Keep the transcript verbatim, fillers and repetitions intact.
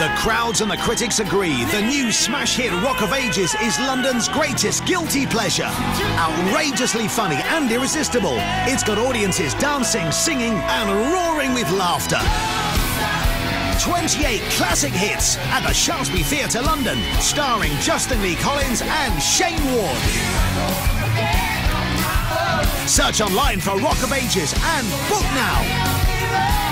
The crowds and the critics agree the new smash hit Rock of Ages is London's greatest guilty pleasure. Outrageously funny and irresistible, it's got audiences dancing, singing and roaring with laughter. twenty-eight classic hits at the Shaftesbury Theatre, London, starring Justin Lee Collins and Shane Ward. Search online for Rock of Ages and book now.